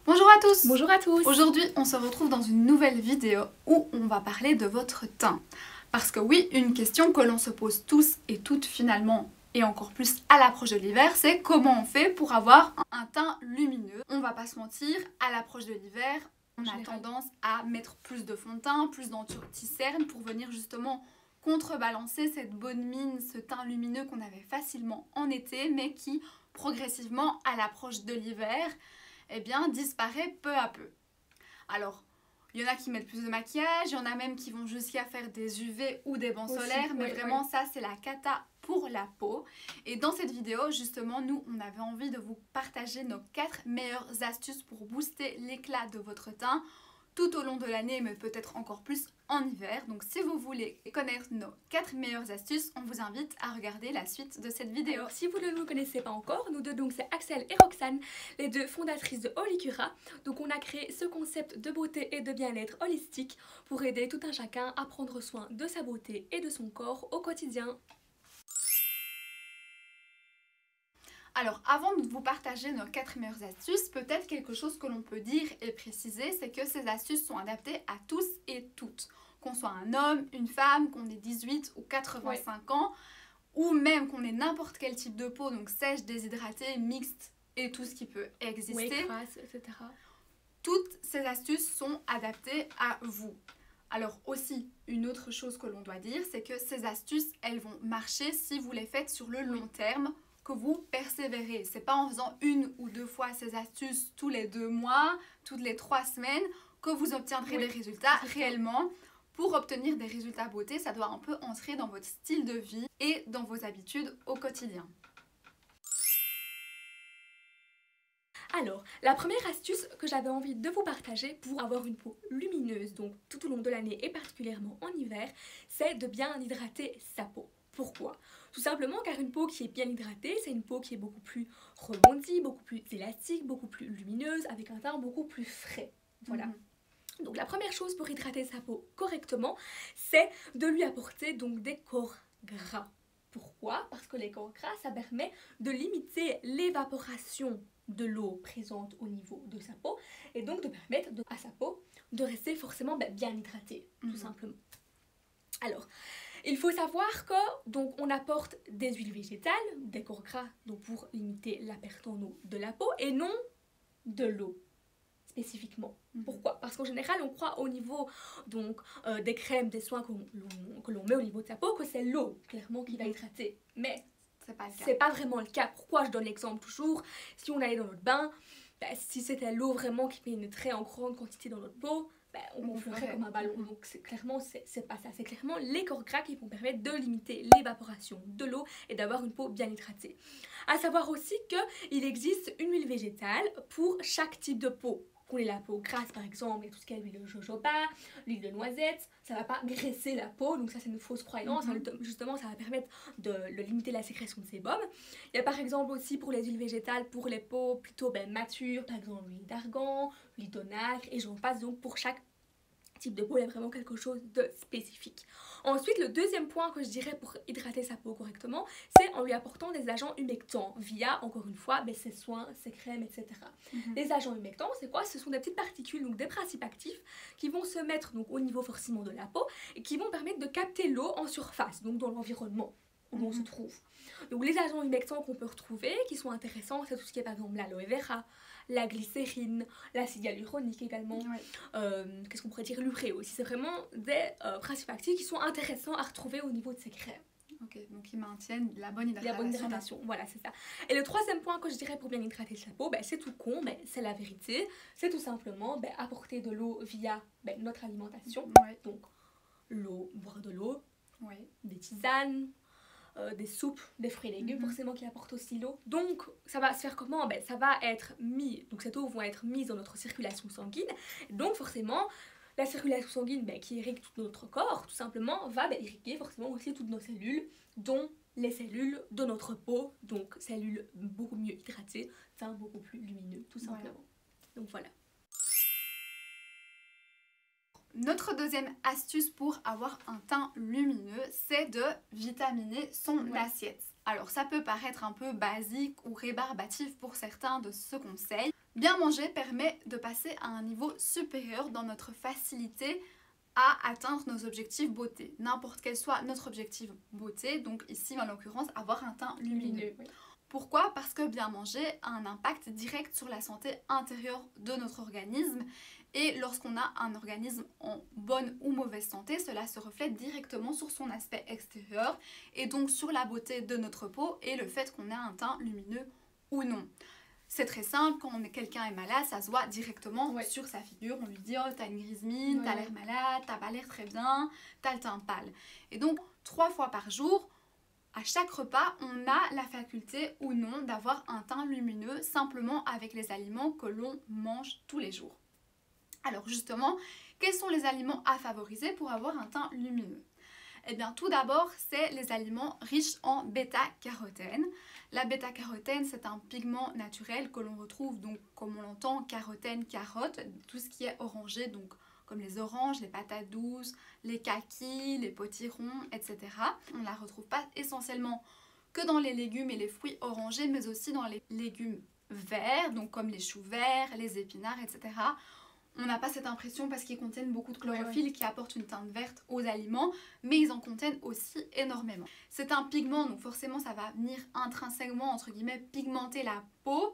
Bonjour à tous! Bonjour à tous! Aujourd'hui, on se retrouve dans une nouvelle vidéo où on va parler de votre teint. Parce que oui, une question que l'on se pose tous et toutes finalement, et encore plus à l'approche de l'hiver, c'est comment on fait pour avoir un teint lumineux. On va pas se mentir, à l'approche de l'hiver, on a tendance à mettre plus de fond de teint, plus d'anti-cerne pour venir justement contrebalancer cette bonne mine, ce teint lumineux qu'on avait facilement en été, mais qui progressivement, à l'approche de l'hiver, eh bien, disparaît peu à peu. Alors, il y en a qui mettent plus de maquillage, il y en a même qui vont jusqu'à faire des UV ou des bancs solaires, mais vraiment ça c'est la cata pour la peau. Et dans cette vidéo, justement, nous on avait envie de vous partager nos 4 meilleures astuces pour booster l'éclat de votre teint tout au long de l'année, mais peut-être encore plus en hiver. Donc si vous voulez connaître nos 4 meilleures astuces, on vous invite à regarder la suite de cette vidéo. Alors si vous ne nous connaissez pas encore, nous deux donc c'est Axel et Roxane, les deux fondatrices de Holicura. Donc on a créé ce concept de beauté et de bien-être holistique pour aider tout un chacun à prendre soin de sa beauté et de son corps au quotidien. Alors, avant de vous partager nos 4 meilleures astuces, peut-être quelque chose que l'on peut dire et préciser, c'est que ces astuces sont adaptées à tous et toutes. Qu'on soit un homme, une femme, qu'on ait 18 ou 85 ans, ou même qu'on ait n'importe quel type de peau, donc sèche, déshydratée, mixte et tout ce qui peut exister. Crasse, etc. Toutes ces astuces sont adaptées à vous. Alors aussi, une autre chose que l'on doit dire, c'est que ces astuces, elles vont marcher si vous les faites sur le long terme, que vous persévérez. C'est pas en faisant 1 ou 2 fois ces astuces tous les 2 mois, toutes les 3 semaines que vous obtiendrez des résultats réellement. Pour obtenir des résultats beauté, ça doit un peu entrer dans votre style de vie et dans vos habitudes au quotidien. Alors, la première astuce que j'avais envie de vous partager pour avoir une peau lumineuse, donc tout au long de l'année et particulièrement en hiver, c'est de bien hydrater sa peau. Pourquoi? Tout simplement car une peau qui est bien hydratée, c'est une peau qui est beaucoup plus rebondie, beaucoup plus élastique, beaucoup plus lumineuse, avec un teint beaucoup plus frais. Voilà. Donc la première chose pour hydrater sa peau correctement, c'est de lui apporter donc des corps gras. Pourquoi? Parce que les corps gras, ça permet de limiter l'évaporation de l'eau présente au niveau de sa peau et donc de permettre à sa peau de rester forcément bien hydratée, tout simplement. Alors, il faut savoir que donc on apporte des huiles végétales, des corps gras, donc pour limiter la perte en eau de la peau et non de l'eau spécifiquement. Pourquoi? Parce qu'en général on croit au niveau donc des crèmes, des soins que l'on met au niveau de sa peau que c'est l'eau clairement qui va hydrater, mais c'est pas vraiment le cas. Pourquoi? Je donne l'exemple toujours, si on allait dans notre bain, si c'était l'eau vraiment qui pénétrait en grande quantité dans notre peau, on gonflerait comme un ballon. Donc clairement c'est pas ça, c'est clairement les corps gras qui vont permettre de limiter l'évaporation de l'eau et d'avoir une peau bien hydratée. À savoir aussi qu'il existe une huile végétale pour chaque type de peau. Qu'on ait la peau grasse par exemple, et tout ce qui est l'huile de jojoba, l'huile de noisette, ça va pas graisser la peau, donc ça c'est une fausse croyance, justement ça va permettre de limiter la sécrétion de sébum. Il y a par exemple aussi pour les huiles végétales, pour les peaux plutôt matures, par exemple l'huile d'argan, l'huile d'onagre, et j'en passe. Donc pour chaque type de peau, il y a vraiment quelque chose de spécifique. Ensuite, le deuxième point que je dirais pour hydrater sa peau correctement, c'est en lui apportant des agents humectants via, encore une fois, ses soins, ses crèmes, etc. Les agents humectants, c'est quoi? Ce sont des petites particules, donc des principes actifs, qui vont se mettre donc au niveau forcément de la peau et qui vont permettre de capter l'eau en surface, donc dans l'environnement où on se trouve. Donc les agents humectants qu'on peut retrouver, qui sont intéressants, c'est tout ce qui est par exemple l'aloe vera, la glycérine, l'acide hyaluronique également, qu'est-ce qu'on pourrait dire, l'urée aussi. C'est vraiment des principes actifs qui sont intéressants à retrouver au niveau de ces crèmes. Ok, donc ils maintiennent la bonne hydratation. La bonne hydratation, voilà, c'est ça. Et le troisième point que je dirais pour bien hydrater sa peau, c'est tout con, c'est la vérité. C'est tout simplement apporter de l'eau via notre alimentation. Donc l'eau, boire de l'eau, des tisanes, des soupes, des fruits et légumes forcément qui apportent aussi l'eau. Donc ça va se faire comment? Ça va être mis, donc cette eau va être mise dans notre circulation sanguine. Donc forcément la circulation sanguine qui irrigue tout notre corps, tout simplement, va irriguer forcément aussi toutes nos cellules, dont les cellules de notre peau, donc cellules beaucoup mieux hydratées, teint beaucoup plus lumineux, tout simplement. Donc voilà. Notre deuxième astuce pour avoir un teint lumineux, c'est de vitaminer son assiette. Alors ça peut paraître un peu basique ou rébarbatif pour certains de ce conseil, Bien manger permet de passer à un niveau supérieur dans notre facilité à atteindre nos objectifs beauté. N'importe quel soit notre objectif beauté, donc ici en l'occurrence avoir un teint lumineux. Oui. Pourquoi? Parce que bien manger a un impact direct sur la santé intérieure de notre organisme et lorsqu'on a un organisme en bonne ou mauvaise santé, cela se reflète directement sur son aspect extérieur et donc sur la beauté de notre peau et le fait qu'on ait un teint lumineux ou non. C'est très simple, quand quelqu'un est malade, ça se voit directement sur sa figure. On lui dit « Oh, t'as une grise mine, t'as l'air malade, t'as pas l'air très bien, t'as le teint pâle. » Et donc, 3 fois par jour, à chaque repas, on a la faculté ou non d'avoir un teint lumineux simplement avec les aliments que l'on mange tous les jours. Alors justement, quels sont les aliments à favoriser pour avoir un teint lumineux? Eh bien tout d'abord, c'est les aliments riches en bêta-carotène. La bêta-carotène, c'est un pigment naturel que l'on retrouve, donc comme on l'entend, carotène, carotte, tout ce qui est orangé, donc comme les oranges, les patates douces, les kakis, les potirons, etc. On ne la retrouve pas essentiellement que dans les légumes et les fruits orangés, mais aussi dans les légumes verts, donc comme les choux verts, les épinards, etc. On n'a pas cette impression parce qu'ils contiennent beaucoup de chlorophylle qui apporte une teinte verte aux aliments, mais ils en contiennent aussi énormément. C'est un pigment, donc forcément ça va venir intrinsèquement, entre guillemets, pigmenter la peau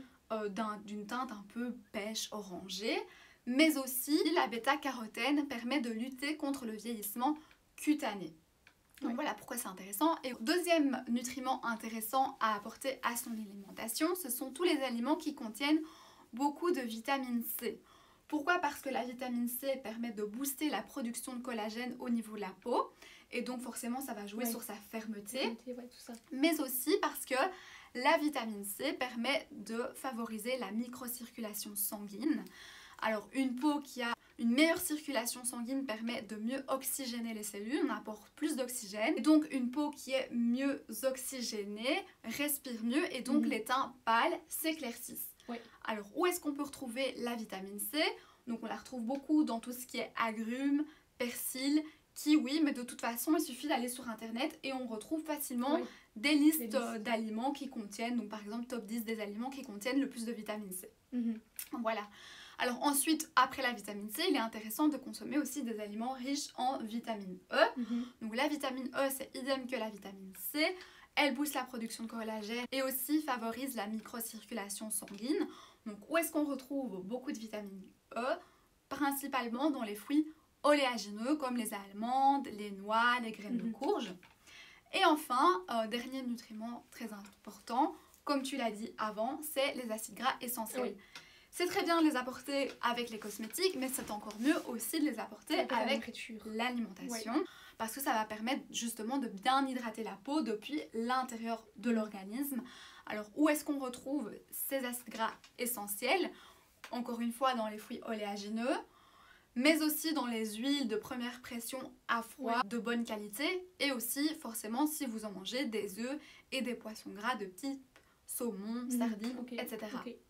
d'une teinte un peu pêche orangée, mais aussi la bêta-carotène permet de lutter contre le vieillissement cutané. Donc voilà pourquoi c'est intéressant. Et deuxième nutriment intéressant à apporter à son alimentation, ce sont tous les aliments qui contiennent beaucoup de vitamine C. Pourquoi? Parce que la vitamine C permet de booster la production de collagène au niveau de la peau et donc forcément ça va jouer sur sa fermeté, mais aussi parce que la vitamine C permet de favoriser la microcirculation sanguine. Alors une peau qui a une meilleure circulation sanguine permet de mieux oxygéner les cellules, on apporte plus d'oxygène. Et donc une peau qui est mieux oxygénée respire mieux et donc les teints pâles s'éclaircissent. Alors où est-ce qu'on peut retrouver la vitamine C? Donc on la retrouve beaucoup dans tout ce qui est agrumes, persil, kiwi, mais de toute façon il suffit d'aller sur internet et on retrouve facilement des listes d'aliments qui contiennent, donc par exemple top 10 des aliments qui contiennent le plus de vitamine C. Voilà. Alors ensuite, après la vitamine C, il est intéressant de consommer aussi des aliments riches en vitamine E. Donc la vitamine E, c'est idem que la vitamine C. Elle booste la production de collagène et aussi favorise la microcirculation sanguine. Donc où est-ce qu'on retrouve beaucoup de vitamine E? Principalement dans les fruits oléagineux comme les amandes, les noix, les graines de courge. Et enfin, dernier nutriment très important, comme tu l'as dit avant, c'est les acides gras essentiels. C'est très bien de les apporter avec les cosmétiques, mais c'est encore mieux aussi de les apporter avec l'alimentation. Parce que ça va permettre justement de bien hydrater la peau depuis l'intérieur de l'organisme. Alors où est-ce qu'on retrouve ces acides gras essentiels? Encore une fois dans les fruits oléagineux, mais aussi dans les huiles de première pression à froid de bonne qualité et aussi forcément si vous en mangez des œufs et des poissons gras de type saumon, sardines, etc.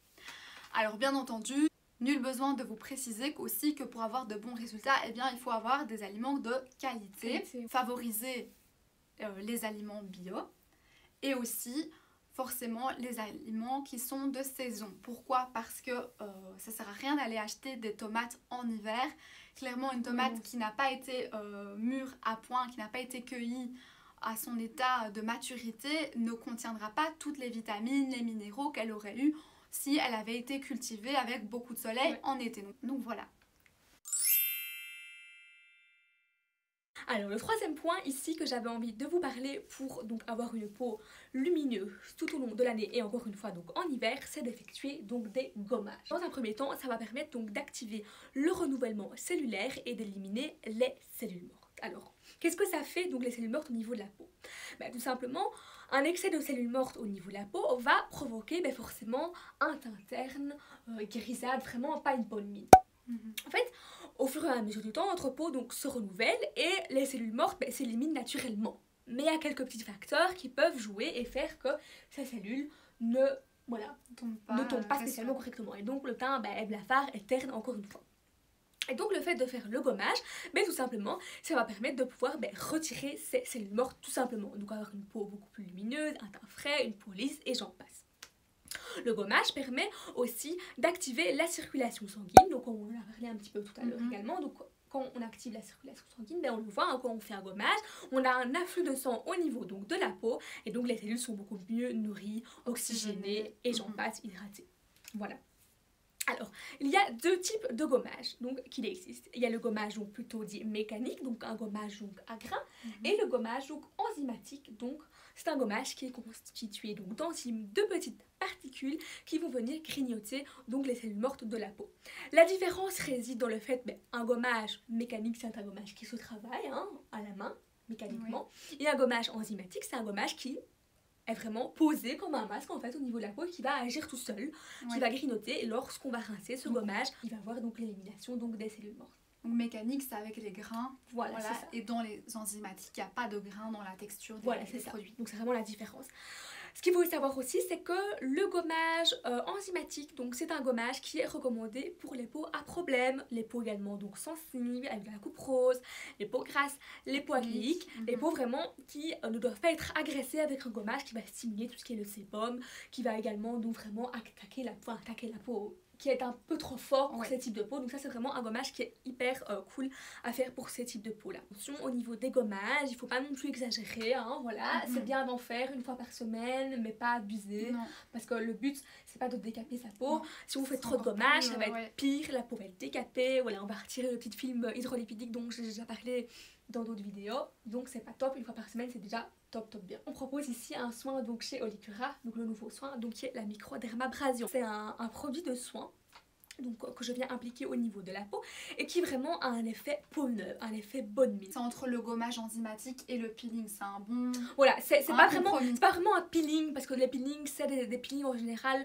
Alors bien entendu, nul besoin de vous préciser aussi que pour avoir de bons résultats, eh bien, il faut avoir des aliments de qualité, favoriser les aliments bio et aussi forcément les aliments qui sont de saison. Pourquoi? Parce que ça sert à rien d'aller acheter des tomates en hiver. Clairement une tomate qui n'a pas été mûre à point, qui n'a pas été cueillie à son état de maturité ne contiendra pas toutes les vitamines, les minéraux qu'elle aurait eu si elle avait été cultivée avec beaucoup de soleil en été. Donc voilà. Alors le troisième point ici que j'avais envie de vous parler pour donc avoir une peau lumineuse tout au long de l'année et encore une fois donc en hiver, c'est d'effectuer donc des gommages. Dans un premier temps, ça va permettre donc d'activer le renouvellement cellulaire et d'éliminer les cellules mortes. Alors, qu'est-ce que ça fait donc les cellules mortes au niveau de la peau? Tout simplement, un excès de cellules mortes au niveau de la peau va provoquer forcément un teint terne, grisâtre, vraiment pas une bonne mine. En fait, au fur et à mesure du temps, notre peau donc se renouvelle et les cellules mortes s'éliminent naturellement. Mais il y a quelques petits facteurs qui peuvent jouer et faire que ces cellules ne tombent pas spécialement correctement. Et donc le teint est blafard et terne encore une fois. Et donc le fait de faire le gommage, tout simplement, ça va permettre de pouvoir retirer ces cellules mortes tout simplement. Donc avoir une peau beaucoup plus lumineuse, un teint frais, une peau lisse et j'en passe. Le gommage permet aussi d'activer la circulation sanguine, donc on en a parlé un petit peu tout à l'heure également, donc quand on active la circulation sanguine, ben on le voit, hein, quand on fait un gommage, on a un afflux de sang au niveau donc, de la peau, et donc les cellules sont beaucoup mieux nourries, oxygénées, et j'en passe, hydratées. Voilà. Alors, il y a deux types de gommage donc, qu'il existe. Il y a le gommage donc, plutôt dit mécanique, donc un gommage donc, à grains, et le gommage donc, enzymatique, donc c'est un gommage qui est constitué donc, d'enzymes, de petites particules qui vont venir grignoter donc, les cellules mortes de la peau. La différence réside dans le fait qu'un gommage mécanique, c'est un gommage qui se travaille hein, à la main, mécaniquement, et un gommage enzymatique, c'est un gommage qui est vraiment posé comme un masque en fait au niveau de la peau qui va agir tout seul, qui va grignoter et lorsqu'on va rincer ce gommage, il va avoir donc l'élimination donc des cellules mortes. Donc mécanique c'est avec les grains, voilà. C'est ça. Et dans les enzymatiques il n'y a pas de grains dans la texture des produits. Donc c'est vraiment la différence. Ce qu'il faut savoir aussi, c'est que le gommage enzymatique, donc c'est un gommage qui est recommandé pour les peaux à problème, les peaux également donc sensibles, avec de la coupe rose, les peaux grasses, les peaux acnéiques, les peaux vraiment qui ne doivent pas être agressées avec un gommage qui va stimuler tout ce qui est le sébum, qui va également donc vraiment attaquer la peau qui est un peu trop fort pour ce type de peau. Donc ça c'est vraiment un gommage qui est hyper cool à faire pour ces types de peau là. Attention au niveau des gommages, il faut pas non plus exagérer, hein, voilà. C'est bien d'en faire une fois par semaine, mais pas abuser. Parce que le but c'est pas de décaper sa peau. Si vous faites trop de gommage, ça va être pire, la peau va être décapée. Voilà, on va retirer le petit film hydrolipidique dont j'ai déjà parlé dans d'autres vidéos, donc c'est pas top, une fois par semaine c'est déjà top bien. On propose ici un soin donc chez Olicura, donc le nouveau soin donc qui est la microdermabrasion. C'est un produit de soin donc, que je viens impliquer au niveau de la peau et qui vraiment a un effet peau neuve, un effet bonne mine. C'est entre le gommage enzymatique et le peeling, c'est un bon... Voilà, c'est pas vraiment un peeling parce que les peelings c'est des peelings en général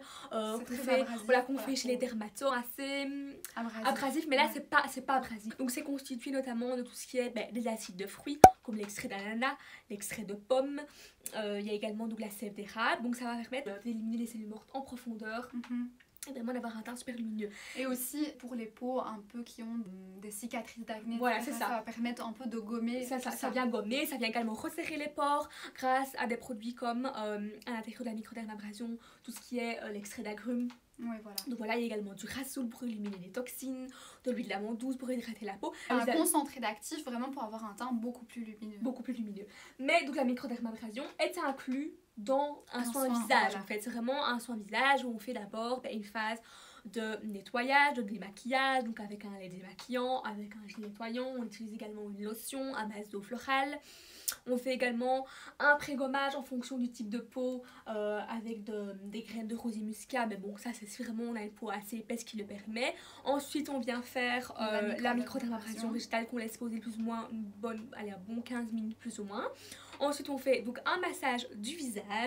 qu'on fait chez les dermatos assez abrasifs, mais là c'est pas abrasif. Donc c'est constitué notamment de tout ce qui est des acides de fruits comme l'extrait d'ananas, l'extrait de pomme, il y a également donc la sève d'érable, donc ça va permettre d'éliminer les cellules mortes en profondeur. Et vraiment d'avoir un teint super lumineux. Et aussi pour les peaux un peu qui ont des cicatrices d'acné, voilà, ça va permettre un peu de gommer. Ça vient gommer, ça vient également resserrer les pores grâce à des produits comme à l'intérieur de la microdermabrasion, tout ce qui est l'extrait d'agrumes. Oui, voilà. Donc voilà, il y a également du rassoul pour éliminer les toxines, de l'huile d'amande douce pour hydrater la peau. Un concentré d'actifs vraiment pour avoir un teint beaucoup plus lumineux. Beaucoup plus lumineux. Mais donc la microdermabrasion est inclue dans un soin visage en fait. C'est vraiment un soin visage où on fait d'abord une phase de nettoyage, de démaquillage, donc avec un lait démaquillant, avec un gel nettoyant. On utilise également une lotion à base d'eau florale. On fait également un pré-gommage en fonction du type de peau avec des graines de rosier muscat, mais bon ça c'est vraiment, on a une peau assez épaisse qui le permet. Ensuite on vient faire la microdermabrasion végétale qu'on laisse poser plus ou moins un bon 15 minutes plus ou moins. Ensuite on fait donc un massage du visage,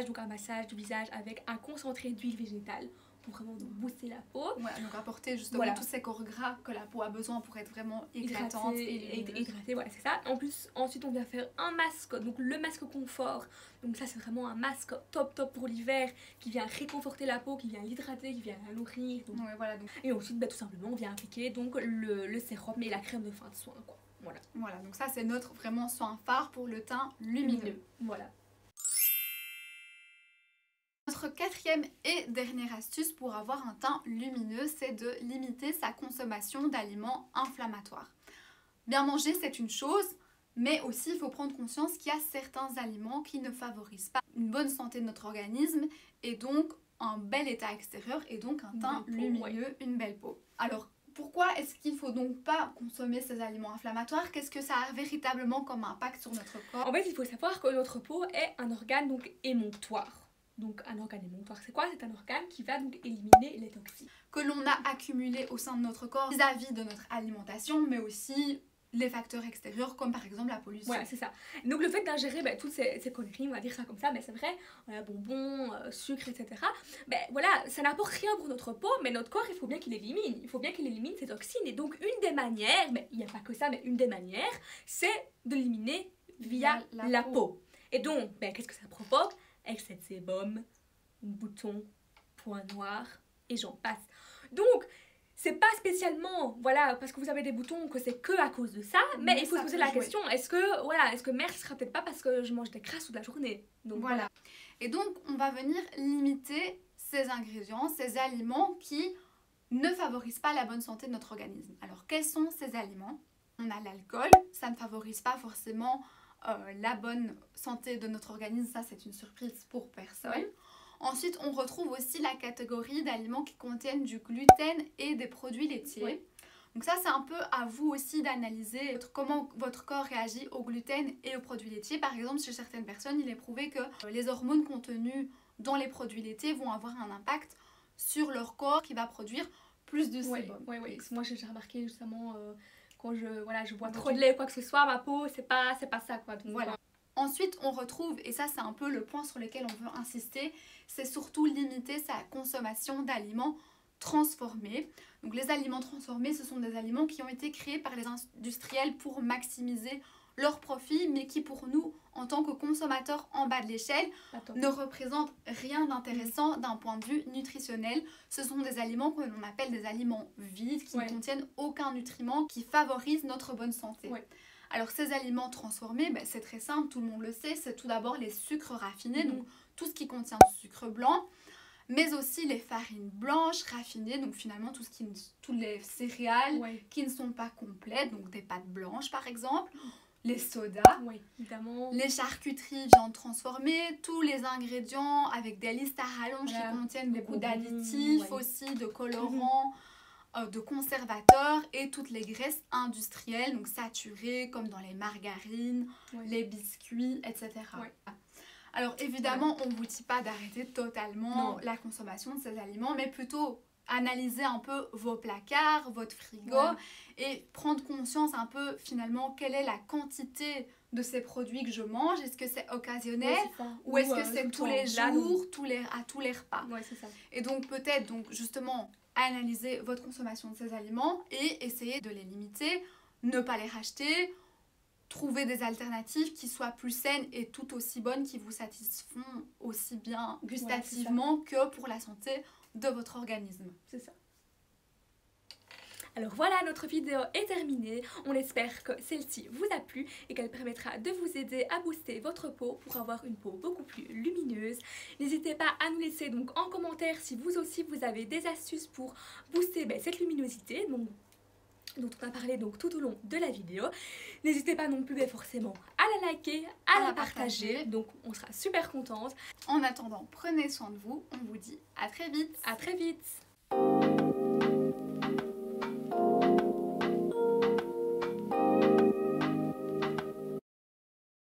avec un concentré d'huile végétale pour vraiment booster la peau. Ouais, donc apporter justement tous ces corps gras que la peau a besoin pour être vraiment hydratante et hydratée, voilà c'est ça. En plus ensuite on vient faire un masque, donc le masque confort. Donc ça c'est vraiment un masque top pour l'hiver qui vient réconforter la peau, qui vient l'hydrater, qui vient la nourrir. Donc... Et ensuite tout simplement on vient appliquer donc le sérum et la crème de fin de soin quoi. Voilà, donc ça c'est notre vraiment soin phare pour le teint lumineux. Voilà. Notre quatrième et dernière astuce pour avoir un teint lumineux, c'est de limiter sa consommation d'aliments inflammatoires. Bien manger, c'est une chose, mais aussi il faut prendre conscience qu'il y a certains aliments qui ne favorisent pas une bonne santé de notre organisme et donc un bel état extérieur et donc un teint lumineux, une belle peau. Alors, pourquoi est-ce qu'il ne faut donc pas consommer ces aliments inflammatoires? Qu'est-ce que ça a véritablement comme impact sur notre corps? En fait, il faut savoir que notre peau est un organe donc émonctoire. Donc un organe émonctoire, c'est quoi? C'est un organe qui va donc éliminer les toxines que l'on a accumulées au sein de notre corps vis-à-vis de notre alimentation, mais aussi les facteurs extérieurs comme par exemple la pollution. Voilà, c'est ça. Donc le fait d'ingérer toutes ces conneries, on va dire ça comme ça, mais c'est vrai, bonbons, sucre, etc. Voilà, ça n'apporte rien pour notre peau, mais notre corps, il faut bien qu'il élimine. Il faut bien qu'il élimine ces toxines. Et donc une des manières, mais il n'y a pas que ça, mais une des manières, c'est de l'éliminer via la peau. Et donc, qu'est-ce que ça provoque? Excès de sébum, boutons, points noirs, et j'en passe. Donc, c'est pas spécialement, parce que vous avez des boutons que c'est que à cause de ça, mais il faut se poser la question, est-ce que merde, ce sera peut-être pas parce que je mange des crasses toute la journée? Donc voilà. Et donc, on va venir limiter ces ingrédients, ces aliments qui ne favorisent pas la bonne santé de notre organisme. Alors quels sont ces aliments? On a l'alcool, ça ne favorise pas forcément la bonne santé de notre organisme, ça c'est une surprise pour personne. Oui. Ensuite, on retrouve aussi la catégorie d'aliments qui contiennent du gluten et des produits laitiers. Oui. Donc ça, c'est un peu à vous aussi d'analyser comment votre corps réagit au gluten et aux produits laitiers. Par exemple, chez certaines personnes, il est prouvé que les hormones contenues dans les produits laitiers vont avoir un impact sur leur corps qui va produire plus de sébum. Oui. Moi, j'ai remarqué justement quand je bois trop de lait ou quoi que ce soit, ma peau, c'est pas ça, quoi. Donc, voilà. Ensuite, on retrouve, et ça c'est un peu le point sur lequel on veut insister, c'est surtout limiter sa consommation d'aliments transformés. Donc les aliments transformés, ce sont des aliments qui ont été créés par les industriels pour maximiser leurs profits, mais qui pour nous, en tant que consommateurs en bas de l'échelle, ne représentent rien d'intéressant d'un point de vue nutritionnel. Ce sont des aliments que l'on appelle des aliments vides, qui ne contiennent aucun nutriment, qui favorisent notre bonne santé. Alors ces aliments transformés, c'est très simple, tout le monde le sait, c'est tout d'abord les sucres raffinés, donc tout ce qui contient du sucre blanc, mais aussi les farines blanches raffinées, donc finalement toutes les céréales qui ne sont pas complètes, donc des pâtes blanches par exemple, les sodas, évidemment, les charcuteries, viande transformée, tous les ingrédients avec des listes à rallonge qui contiennent beaucoup d'additifs aussi, de colorants, de conservateurs et toutes les graisses industrielles, donc saturées comme dans les margarines, les biscuits, etc. Alors évidemment, on ne vous dit pas d'arrêter totalement la consommation de ces aliments, mais plutôt analyser un peu vos placards, votre frigo et prendre conscience un peu finalement quelle est la quantité de ces produits que je mange. Est-ce que c'est occasionnel ou est-ce que c'est tous les jours, à tous les repas. Et donc peut-être justement analyser votre consommation de ces aliments et essayer de les limiter, ne pas les racheter, trouver des alternatives qui soient plus saines et tout aussi bonnes, qui vous satisfont aussi bien gustativement que pour la santé de votre organisme. C'est ça. Alors voilà, notre vidéo est terminée. On espère que celle-ci vous a plu et qu'elle permettra de vous aider à booster votre peau pour avoir une peau beaucoup plus lumineuse. N'hésitez pas à nous laisser donc en commentaire si vous aussi vous avez des astuces pour booster cette luminosité dont on a parlé donc tout au long de la vidéo. N'hésitez pas non plus forcément à la liker, à la partager. Donc on sera super contente. En attendant, prenez soin de vous. On vous dit à très vite. À très vite.